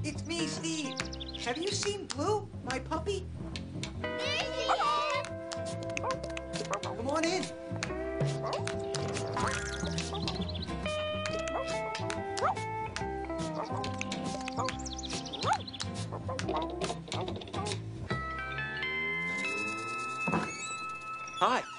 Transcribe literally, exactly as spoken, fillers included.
It's me, Steve. Have you seen Blue, my puppy? Come on in. Hi.